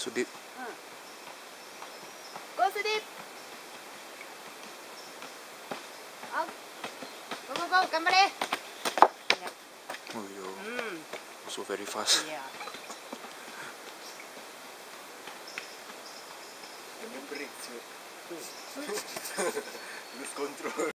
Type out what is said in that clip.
Sudip. Go Sudip. Go, gambare. Oh yo. So very fast. Yeah. Break, lose control.